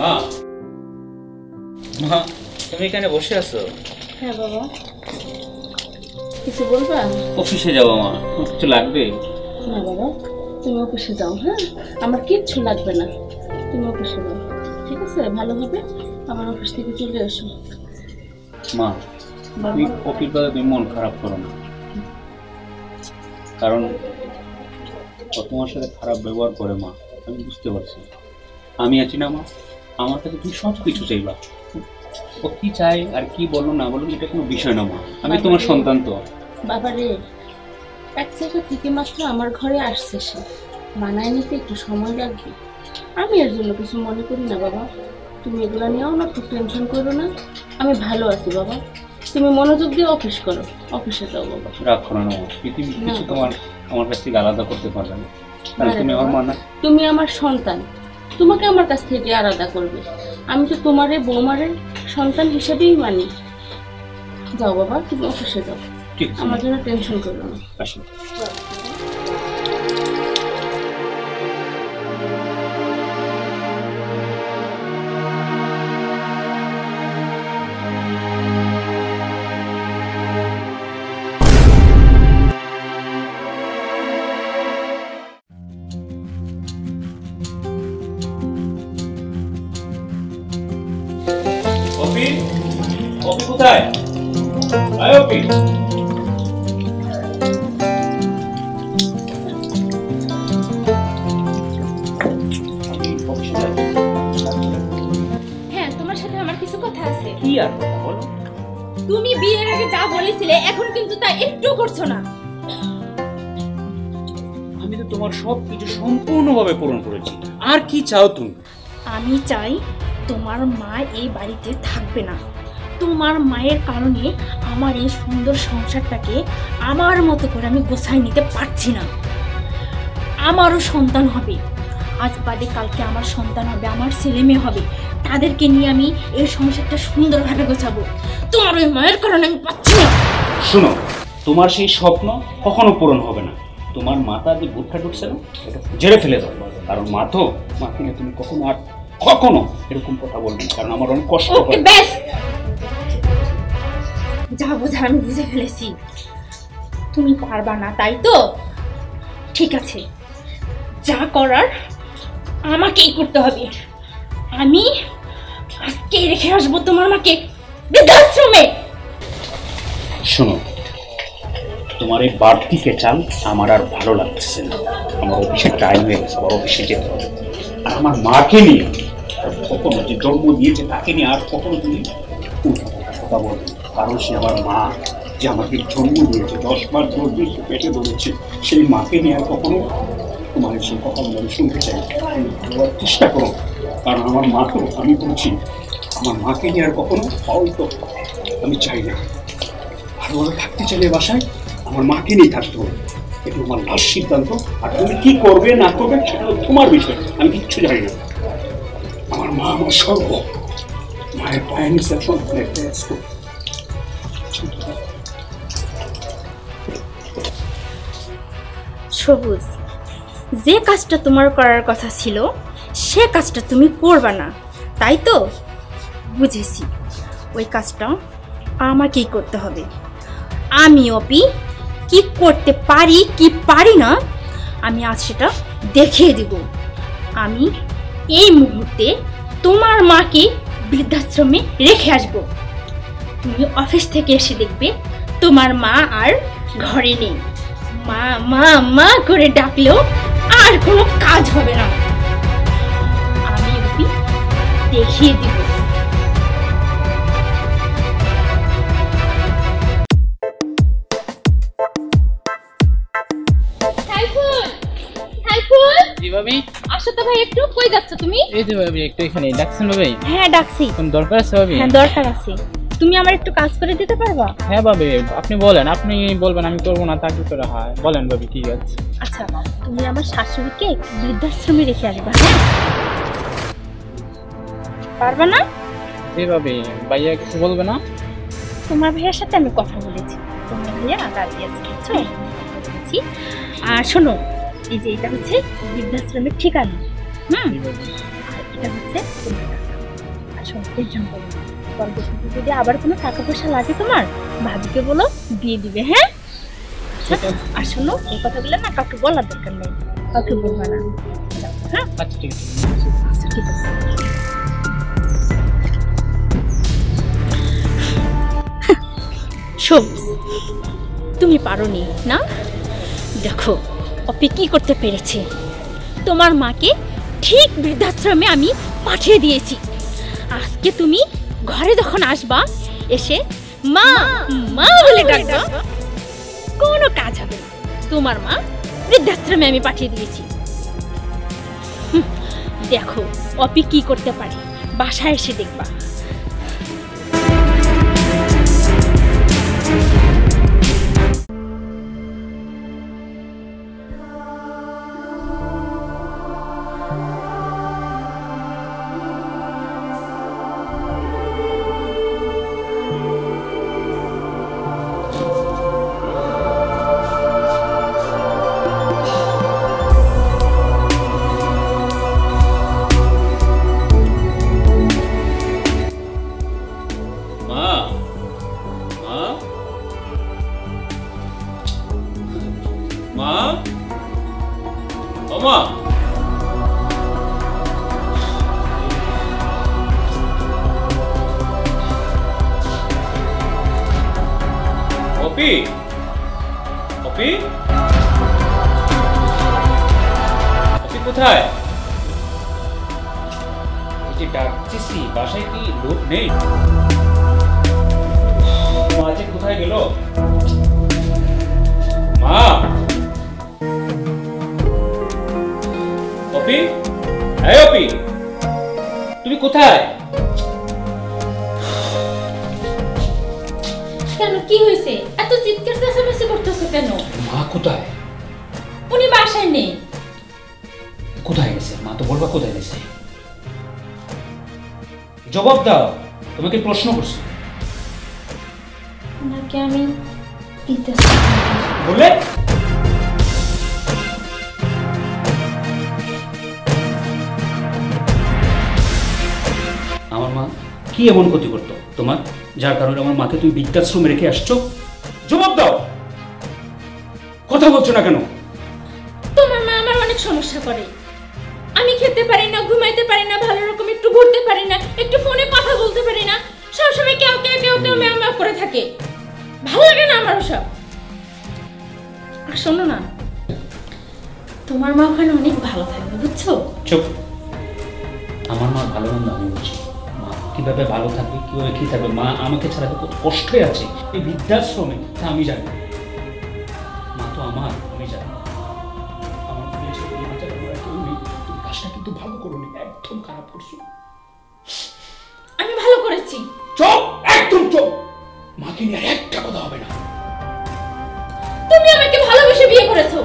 মা তুমি এখানে বসে আছো? হ্যাঁ বাবা, কিছু বলবা? অফিসে যাবো মা, কিছু লাগবে? না বাবা, তুমি অফিসে যাও। হ্যাঁ, আমার কিচ্ছু লাগবে না, তুমি অফিসে যাও, ঠিক আছে? ভালো হবে, আমার অফিস থেকে চলে এসো। মা তুমি অফিস বাদে তুমি মন খারাপ করো না, কারণ ও তোমার সাথে খারাপ ব্যবহার করে মা, আমি বুঝতে পারছি। আমি আছি না মা, আমার কাছে তুমি সব কিছু চাইবা। ও কি চাই আর কি বললো না বললো এটা কোনো বিষয় না মা, আমি তোমার সন্তান তো। বাবা রে, এক জায়গা থেকে মাত্র আমার ঘরে আসছে, সে মানায় নিতে একটু সময় লাগবে। আমি এর জন্য কিছু মনে করি না বাবা, তুমি এগুলো নিয়েও না খুব টেনশন করো না, আমি ভালো আছি বাবা। তুমি মনোযোগ দিয়ে অফিস করো, অফিসে যাও বাবা। রাগ করো না মা, পৃথিবী কিছু তোমার আমার কাছ থেকে আলাদা করতে পারবে না, কারণ তুমি আমার মা না। তুমি আমার সন্তান, তোমাকে আমার কাছ থেকে আলাদা করবে? আমি তো তোমারে বৌমারে সন্তান হিসেবেই মানি। যাও বাবা, তুমি অফিসে যাও, আমার জন্য টেনশন করো না। আসো। অপি কোথায়? আয় অপি। হ্যাঁ, তোমার সাথে আমার কিছু কথা আছে। কি আর কথা বলো? তুমি বিয়ের আগে যা বলেছিলে এখন কিন্তু তা একটু করছো না। আমি তো তোমার সব কিছু সম্পূর্ণভাবে পূরণ করেছি, আর কি চাও তুমি? আমি চাই তোমার মা এই বাড়িতে থাকবে না। তোমার মায়ের কারণে আমার এই সুন্দর সংসারটাকে আমার মতো করে আমি গোছায় নিতে পারছি না। আমারও সন্তান হবে, আজ বাদে কালকে আমার সন্তান হবে, আমার ছেলে মেয়ে হবে, তাদেরকে নিয়ে আমি এই সংসারটা সুন্দরভাবে গোছাবো। তোমার ওই মায়ের কারণে আমি পাচ্ছি না। শোনো, তোমার সেই স্বপ্ন কখনো পূরণ হবে না। তোমার মাথা যে ভুট্টা ঢুকছে না, এটা জেরে ফেলে দাও, কারণ মা তো, মাকে নিয়ে তুমি কখনো আর কখনো এরকম কথা বলবে না, কারণ আমার অনেক কষ্ট হয়। ব্যাস, যা বোঝার আমি বুঝে ফেলেছি। তুমি পারবা না, তাই তো? ঠিক আছে, যা করার আমাকেই করতে হবে। আমি আজকে রেখে আসবো তোমার মাকে বৃদ্ধাশ্রমে। শোনো, তোমার এই বাড়তি চাল আমার আর ভালো লাগতেছে না। আমার অফিসে টাইম হয়ে গেছে, আমার অফিসে যেতে হবে। আর আমার মাকে নিয়ে কখনো, যে জন্ম দিয়েছে তাকে নিয়ে আর কখনো তুমি কথা বলবে, কারণ সে আমার মা, যে আমাকে জন্ম দিয়েছে, 10 মাস ধরে পেটে ধরেছে, সেই মাকে নিয়ে আর কখনো তোমার সেই কথা আমি শুনতে চাই। বলার চেষ্টা করো, কারণ আমার মা তো, আমি বলছি আমার মাকে নিয়ে আর কখনো হয়তো আমি চাই না। ভালোভাবে থাকতে চাইলে বাসায় আমার মাকে নিয়ে থাকতে হবে, এটা আমার লাস্ট সিদ্ধান্ত। আর তুমি কি করবে না করবে সেটা তোমার বিষয়, আমি কিচ্ছু জানি না। আমার মা আমার সর্ব, মায়ের পায়ে নিচে সবুজ, যে কাজটা তোমার করার কথা ছিল সে কাজটা তুমি করবা না, তাই তো? বুঝেছি, ওই কাজটা আমাকেই করতে হবে। আমি অপি কি করতে পারি কি পারি না আমি আজ সেটা দেখিয়ে দিব। আমি এই মুহূর্তে তোমার মাকে বৃদ্ধাশ্রমে রেখে আসব। তুমি অফিস থেকে এসে দেখবে তোমার মা আর ঘরে নেই। মা মা মা করে ডাকলেও আর কোনো কাজ হবে না। আমি অপি দেখিয়ে দিব। ভাবি আসো তো ভাই, একটু কই যাচ্ছ তুমি? এই যে ভাবি একটু এখানে ডাকছেন ভাবি? হ্যাঁ ডাকছি। কোন দরকার আছে ভাবি? হ্যাঁ দরকার আছে। তুমি আমার একটু কাজ করে দিতে পারবা? হ্যাঁ ভাবি, আপনি বলেন, আপনি বলবেন আমি করব না তা কি করে হয়? বলেন ভাবি, ঠিক আছে। আচ্ছা, তুমি আমার শাশুড়িকে বৃদ্ধাশ্রমে রেখে আসবা। পারবা না? এই ভাবি, ভাইয়া কিছু বলবে না? তোমার ভাইয়ের সাথে আমি কথা বলেছি, তোমার ভাইয়া রাজি আছে, বুঝছো? বলেছি। আর শোনো, এই যে এটা হচ্ছে বৃদ্ধাশ্রমের ঠিকানা। আর এটা হচ্ছে তোমার টাকা। শোনো টেনশন করো না, পরবর্তীতে যদি আবার কোনো টাকা পয়সা লাগে তোমার ভাবিকে বলো দিয়ে দিবে। হ্যাঁ আর শোনো এই কথাগুলো না কাউকে বলার দরকার নেই, কাউকে বলবা না। হ্যাঁ আচ্ছা ঠিক আছে। আচ্ছা ঠিক আছে। সবুজ তুমি পারোনি না, দেখো অপি কি করতে পেরেছে। তোমার মাকে ঠিক বৃদ্ধাশ্রমে আমি পাঠিয়ে দিয়েছি। আজকে তুমি ঘরে যখন আসবা এসে মা মা বলে ডাকবা, কোনো কাজ হবে না। তোমার মা বৃদ্ধাশ্রমে আমি পাঠিয়ে দিয়েছি। দেখো অপি কি করতে পারে, বাসায় এসে দেখবা। কোথায়? এই যে ডাকতেছি, বাসায় কি লোক নেই? মা যে কোথায় গেল? মা, অপি, এই অপি, তুমি কোথায়? কেন কি হয়েছে? এত চিৎকার চেঁচামেচি করতেছো কেন? মা কোথায়? উনি বাসায় নেই। কোথায় গেছে? মা তো বলবা কোথায় গেছে, জবাব দাও। তোমাকে প্রশ্ন করছি। ওনাকে আমি বলে আমার মা কি এমন ক্ষতি করতো তোমার, যার কারণে আমার মাকে তুমি বৃদ্ধাশ্রমে রেখে আসছো? জবাব দাও, কথা বলছো না কেন? তোমার মা আমার অনেক সমস্যা করে। আমি খেতে পারি না, ঘুমাইতে পারি না, ভালো রকম একটু ঘুরতে পারি না, একটু ফোনে কথা বলতে পারি না, সবসময় কেউ কেউ কেউ কেউ ম্যাও ম্যাও করে থাকে। ভালো লাগে না আমার ওসব। আর শোনো না, তোমার মা ওখানে অনেক ভালো থাকবে, বুঝছো? চুপ। আমার মা ভালো মন্দ আমি বুঝি। মা কিভাবে ভালো থাকবে, কিভাবে কি থাকবে, মা আমাকে ছাড়া কত কষ্টে আছে এই বৃদ্ধাশ্রমে, তা আমি জানি। মা তো আমার, আমি জানি। আমার কাজটা কিন্তু ভালো করোনি, একদম খারাপ করছো। আমি ভালো করেছি। চুপ, একদম চুপ। মাকে নিয়ে আর একটা কথা হবে না। তুমি আমাকে ভালোবেসে বিয়ে করেছো।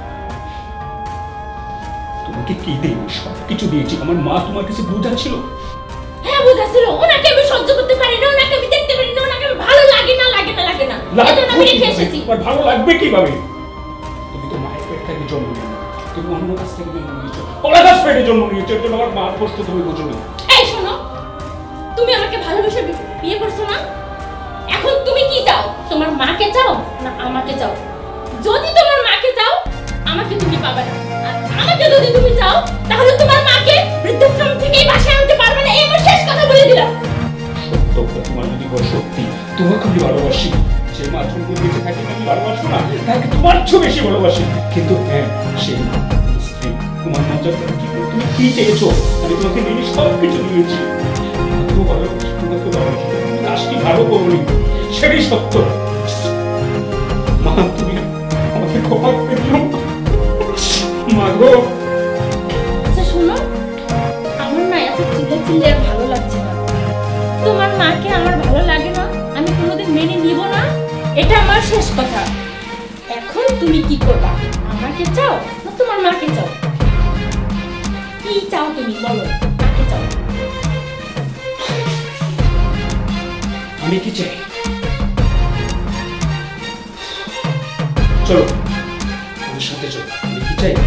তোমাকে কি দিই? সবকিছু দিয়েছি। আমার মা তোমার কাছে বোঝা ছিল? হ্যাঁ বোঝা ছিল। ওনাকে আমি সহ্য করতে পারি না, ওনাকে আমি দেখতে পারি না, ওনাকে আমি ভালো লাগে না লাগে না লাগে না। এজন্য আমি রেখে এসেছি। তোমার ভালো লাগবে কিভাবে? তুমি তো মায়ের পেট থেকে জন্ম নিয়েছো, তুমি অন্য কাছ থেকে জন্ম নিয়েছো, ওরা কাছ পেটে জন্ম নিয়েছো। এটা আমার মার কষ্ট তুমি বুঝোনি। এই শোনো, তুমি আমাকে ভালোবেসে বিয়ে করছো না? এখন তুমি কি চাও? তোমার মাকে চাও না আমাকে চাও? যদি তোমার মাকে চাও, আমাকে তুমি পাবে না। আর আমাকে যদি তুমি চাও, তাহলে তোমার মাকে বৃদ্ধাশ্রম থেকে বাসায় আনতে পারবে না। এই আমার শেষ কথা বলে দিলাম। সত্য, তোমার যদি বড় সত্যি, তোমাকে আমি ভালোবাসি। যে মা তুমি বেঁচে থাকি আমি ভালোবাসবো না, তাকে তোমার চেয়ে বেশি ভালোবাসি। কিন্তু হ্যাঁ, সেই স্ত্রী তোমার মজার কি তুমি কি চেয়েছো? আমি তোমাকে নিয়ে সবকিছু দিয়েছি। তোমাকে ভালোবাসি, তোমাকে ভালোবাসি। তুমি কাজটি ভালো করোনি, সেটাই সত্য। মা তুমি আমাকে ক্ষমা করে দিও মা গো। আচ্ছা শোনো, আমার না এত চিল্লে চিল্লে আর ভালো লাগছে না। তোমার মাকে আমার ভালো লাগে না, আমি কোনোদিন মেনে নিব না, এটা আমার শেষ কথা। এখন তুমি কি করবা? আমাকে চাও না তোমার মাকে চাও? কি চাও তুমি বলো? কাকে চাও? আমি কি চাই? চলো আমার সাথে চলো। আমি কি চাই?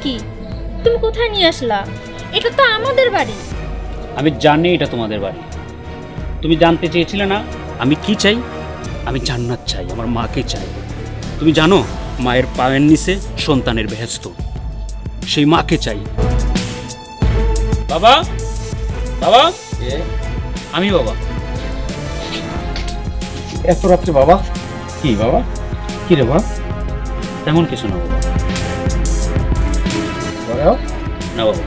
কি? তুমি কোথায় নিয়ে আসলা? এটা তো আমাদের বাড়ি। আমি জানি এটা তোমাদের বাড়ি। তুমি জানতে চেয়েছিলে না আমি কি চাই? আমি জান্নাত চাই, আমার মাকে চাই। তুমি জানো মায়ের পায়ের নিচে সন্তানের বেহেশত, সেই মাকে চাই। বাবা, বাবা, আমি বাবা। এত রাত্রে বাবা? কি বাবা? কি রে মা? তেমন কিছু না বাবা। না বাবা।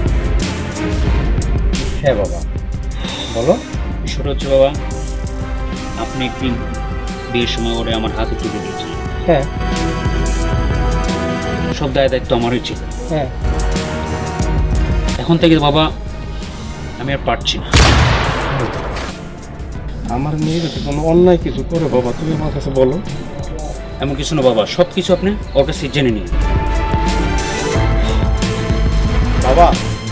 হ্যাঁ বাবা, বলো। বিষয়টা হচ্ছে বাবা, আপনি একদিন বিয়ের সময় ওরে আমার হাতে তুলে দিয়েছেন। হ্যাঁ। সব দায় দায়িত্ব আমারই ছিল। হ্যাঁ। এখন থেকে বাবা আমি আর পারছি না। আমার মেয়ে যদি কোনো অন্যায় কিছু করে বাবা, তুমি আমার কাছে বলো। এমন কিছু না বাবা, সব কিছু আপনি ওর কাছে জেনে নিন। বাবা।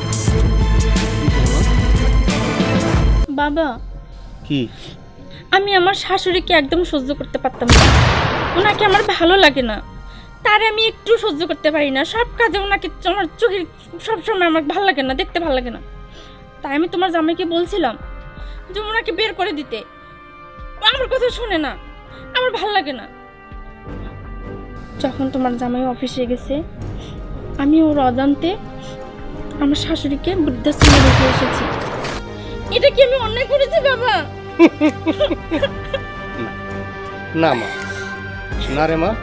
বাবা, কি? আমি আমার শাশুড়িকে একদম সহ্য করতে পারতাম না। ওনাকে আমার ভালো লাগে না, তারে আমি একটু সহ্য করতে পারি না। সব কাজে ওনাকে আমার চোখের সবসময় আমার ভালো লাগে না, দেখতে ভালো লাগে না। তাই আমি তোমার জামাইকে বলছিলাম যে ওনাকে বের করে দিতে। আমার কথা শুনে না, আমার ভালো লাগে না। যখন তোমার জামাই অফিসে গেছে, আমি ওর অজান্তে আমার শাশুড়িকে বৃদ্ধাশ্রমে রেখে এসেছি। এটা কি আমি অন্যায় করেছি বাবা? না মা, না রে মা,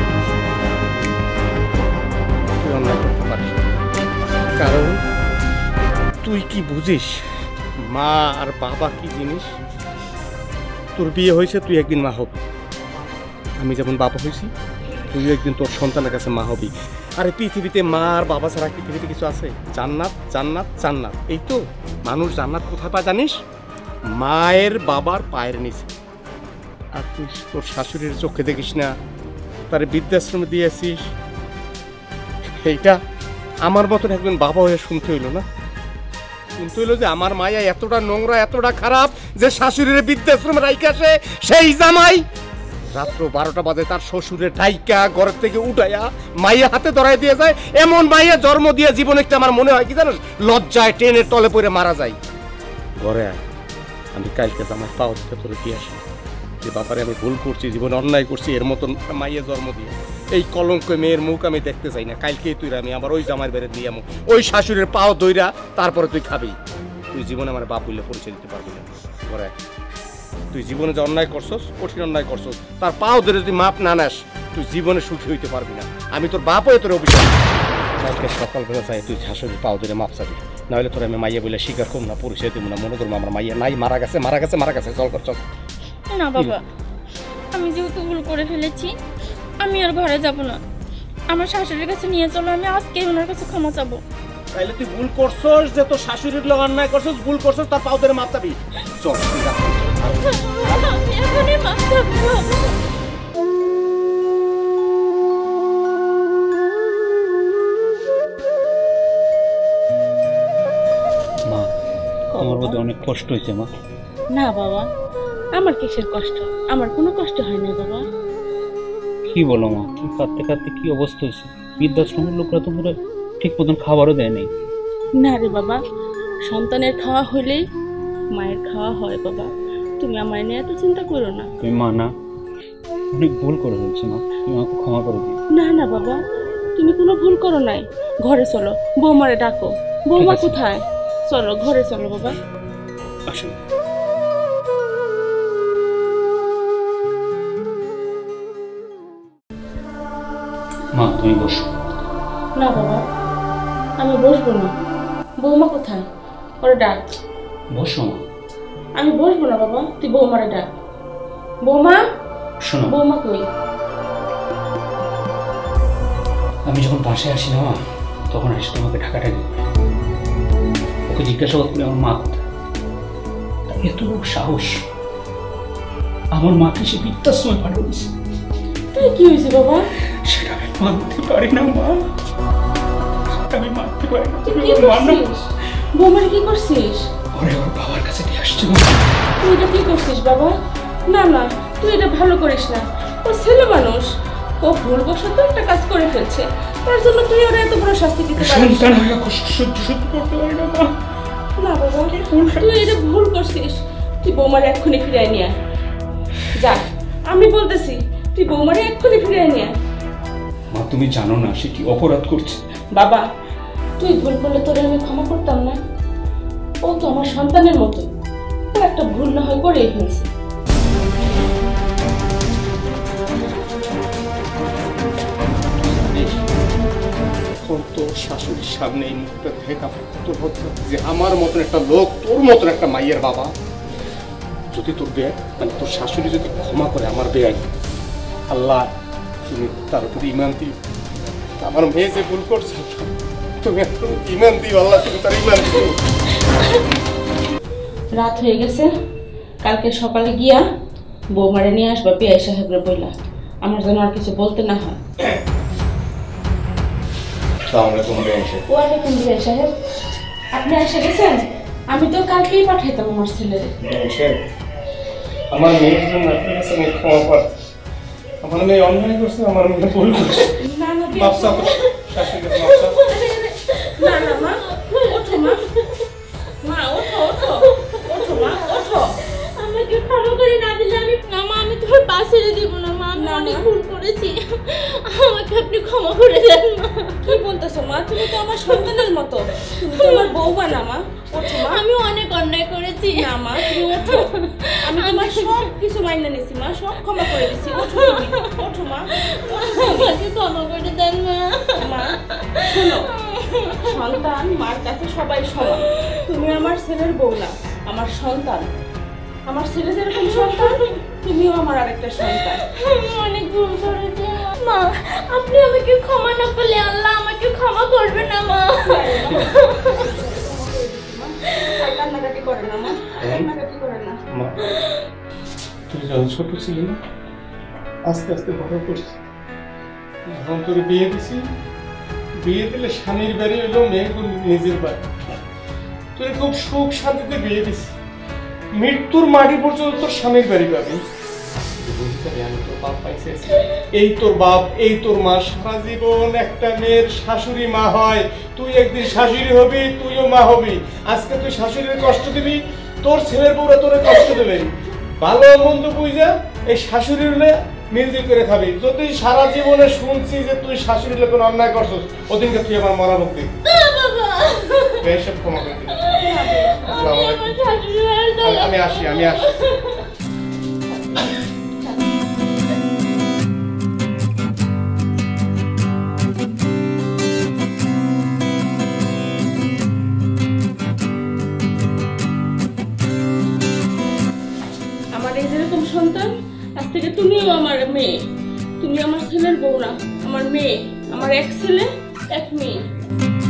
তুই অন্যায় করতে পারিস না। কারণ তুই কি বুঝিস মা আর বাবা কি জিনিস? তোর বিয়ে হয়েছে, তুই একদিন মা হবি। আমি যেমন বাবা হয়েছি, তুই একদিন তোর সন্তানের কাছে মা হবি। আরে পৃথিবীতে মা আর বাবা ছাড়া পৃথিবীতে কিছু আছে? জান্নাত, জান্নাত, জান্নাত। এই তো মানুষ জান্নাত কোথায় পায় জানিস? মায়ের বাবার পায়ের নিচে। আর তুই তোর শাশুড়ির চোখে দেখিস না, তার বৃদ্ধাশ্রমে দিয়েছিস। এইটা আমার মতন একজন বাবা হয়ে শুনতে হইলো না? শুনতে হইলো যে আমার মায়া এতটা নোংরা, এতটা খারাপ যে শাশুড়ির বৃদ্ধাশ্রমে রাইখা আসে সেই জামাই রাত্র 12টা বাজে তার শ্বশুরের ঢাইকা ঘরের থেকে উঠাইয়া মাইয়া হাতে ধরাই দিয়ে যায়। এমন মাইয়া জন্ম দিয়ে জীবনে একটা আমার মনে হয় কি জানো, লজ্জায় ট্রেনের তলে পড়ে মারা যায়। ঘরে আয়, আমি কালকে জামাই পাও দিতে তোরে দিয়ে আসি যে ব্যাপারে আমি ভুল করছি, জীবনে অন্যায় করছি, এর মতন মাইয়া জন্ম দিয়ে। এই কলঙ্ক মেয়ের মুখ আমি দেখতে চাই না। কালকেই তুই আমি আবার ওই জামাইয়ের বেড়ে দিয়ে আমো, ওই শাশুড়ির পাও দইরা, তারপরে তুই খাবি। তুই জীবনে আমার বাপ বললে পরিচয় দিতে পারবি না। ঘরে তুই জীবনে যে অন্যায় করছস, কঠিন অন্যায় করছস, তার পাও ধরে যদি মাপ না নেস, তুই জীবনে সুখী হইতে পারবি না। আমি তোর বাপ হয়ে তোর অভিযোগ কালকে সকালবেলা চাই তুই শাশুড়ির পাও ধরে মাপ চাবি, নাহলে তোর আমি মাইয়া বলে স্বীকার করবো না, পরিচয় দেবো না। মনে করবো আমার মাইয়া নাই, মারা গেছে, মারা গেছে, মারা গেছে। চল কর, চল। না বাবা, আমি যেহেতু ভুল করে ফেলেছি, আমি আর ঘরে যাব না। আমার শাশুড়ির কাছে নিয়ে চলো, আমি আজকে ওনার কাছে ক্ষমা চাবো। তাইলে তুই ভুল করছস, যে তোর শাশুড়ির লোক অন্যায় করছস, ভুল করছস, তার পাও ধরে মাপ চাবি। চল তুই যা। আমি এখনই মাপ চাবো বাবা। মা, আমার মধ্যে অনেক কষ্ট হয়েছে মা। না বাবা, আমার কিসের কষ্ট? আমার কোনো কষ্ট হয় না বাবা। কি বলো মা, তুমি কাঁদতে কাঁদতে কি অবস্থা হয়েছে? বৃদ্ধাশ্রমের লোকরা তো পুরো ঠিক মতন খাবারও দেয় নাই। না রে বাবা, সন্তানের খাওয়া হলেই মায়ের খাওয়া হয় বাবা। তুমি আমার নিয়ে এত চিন্তা করো না। তুমি মা না, অনেক ভুল করে ফেলছি মা, তুমি আমাকে ক্ষমা করে দিও। না না বাবা, তুমি কোনো ভুল করো নাই। ঘরে চলো, বৌমারে ডাকো। বৌমা কোথায়? চলো ঘরে চলো বাবা। আসুন। মা তুমি বসো। না বাবা, আমি বসবো না। বৌমা কোথায়? ওরা ডাক। বসো মা। আমি বসবো না বাবা, তুই বৌমারে ডাক। বৌমা, শোনো, বৌমা কই? আমি যখন বাসায় আসি না মা, তখন এসে তোমাকে ঢাকাটাকি ওকে জিজ্ঞাসা করতে আমার মা কোথায়। এত লোক সাহস, আমার মাকে সে বৃদ্ধাশ্রমে পাঠিয়েছে। তাই কি হয়েছে বাবা? সেটা আমি মানতে পারি না মা, আমি মানতে পারি না। তুই কি করছিস? বৌমারে কি করছিস? ওরে ওর বাবার কাছে দিয়ে আসছে মা। তুই এটা কি করছিস বাবা? না না, তুই এটা ভালো করিস না। ও ছেলে মানুষ, ও ভুলবশত একটা কাজ করে ফেলছে, তার জন্য তুই ওরা এত বড় শাস্তি দিতে পারিস? সন্তান হয়ে কষ্ট সহ্য করতে পারি না মা। না বাবা, তুই এটা ভুল করছিস। তুই বৌমারে এক্ষুনি ফিরিয়ে নিয়ে আয়। যা, আমি বলতেছি, তুই বৌমারে এক্ষুনি ফিরিয়ে নিয়ে আয়। মা তুমি জানো না সে কি অপরাধ করছে। বাবা, তুই ভুল করলে তোরে আমি ক্ষমা করতাম না? ও তো আমার সন্তানের মতো, ও একটা ভুল না হয় করেই ফেলছে। তোর শাশুড়ির সামনে এই মুখটা দেখা তোর হচ্ছে যে আমার মতন একটা লোক, তোর মতন একটা মাইয়ের বাবা, যদি তোর বেয়াই মানে তোর শাশুড়ি যদি ক্ষমা করে আমার বেয়াই, আল্লাহ তুমি তার উপর ইমান দিও। আমার মেয়ে যে ভুল করছে তুমি একটু ইমান দিও, আল্লাহ তুমি তার ইমান দিও। রাত হয়ে গেছে, কালকে সকালে গিয়া বৌমারে নিয়ে আসবা পিআই সাহেবের বইলা, আমার যেন আর কিছু বলতে না হয়। ওয়ালাইকুম পিআই সাহেব, আপনি এসে গেছেন? আমি তো কালকেই পাঠাইতাম আমার ছেলেরে। আমার মেয়ের জন্য আপনার কাছে আমি ক্ষমা প্রার্থী। আমার মেয়ে অন্যায় করছে, আমার মেয়ে ভুল করছে। না না মাপসা শাশুড়ি মাপসা। না না মা, ওঠো মা, মা ওঠো ওঠো ওঠো মা ওঠো। আমাকে ক্ষমা করে না দিলে আমি না মা, আমি তোমার পা ছেড়ে দিব না মা, আমি অনেক ভুল করেছি, আমাকে আপনি ক্ষমা করে দেন মা। কি বলতেছো মা? তুমি তো আমার সন্তানের মতো, তুমি তো আমার বৌমা না মা। ওঠো মা। আমি অনেক অন্যায় করেছি। না মা, তুমি ওঠো, আমি তোমার সব কিছু মাইনে নিছি মা, সব ক্ষমা করে দিছি। ওঠো তুমি, ওঠো মা, আমাকে ক্ষমা করে দেন মা। মা শোনো, সন্তান মার কাছে সবাই সমান। তুমি আমার ছেলের বউ না, আমার সন্তান। আমার ছেলে যেরকম সন্তান, তুমিও আমার আরেকটা সন্তান। আমি অনেক ভুল করেছি মা, আপনি আমাকে ক্ষমা না করলে আল্লাহ আমাকে ক্ষমা করবে না মা। কান্নাকাটি করে না মা, কান্নাকাটি করে না। মা তুই যখন ছোট ছিলি না, আস্তে আস্তে বড় করছি। যখন তোর বিয়ে দিছি, বিয়ে দিলে স্বামীর বাড়ি হলো মেয়ে নিজের বাড়ি। তুই খুব সুখ শান্তিতে বিয়ে দিছি, মৃত্যুর মাটি পর্যন্ত তোর স্বামীর বাড়ি পাবি। আমি তোর বাপ পাইছি, এই তোর বাপ, এই তোর মা। সারা জীবন একটা মেয়ের শাশুড়ি মা হয়, তুই একদিন শাশুড়ি হবি, তুইও মা হবি। আজকে তুই শাশুড়ির কষ্ট দিবি, তোর ছেলের বউরা তোরে কষ্ট দেবে। ভালো মন্দ বুঝা এই শাশুড়ি হলে মিলজিল করে খাবি। যদি সারা জীবনে শুনছি যে তুই শাশুড়ি হলে কোনো অন্যায় করছিস, ওদিনকে তুই আমার মরা মুক্তি এসব ক্ষমা করে দিবি। আমি আসি, আমি আসি। আমার এই যেরকম সন্তান, আজ থেকে তুমিও আমার মেয়ে। তুমি আমার ছেলের বউ না, আমার মেয়ে। আমার এক ছেলে এক মেয়ে।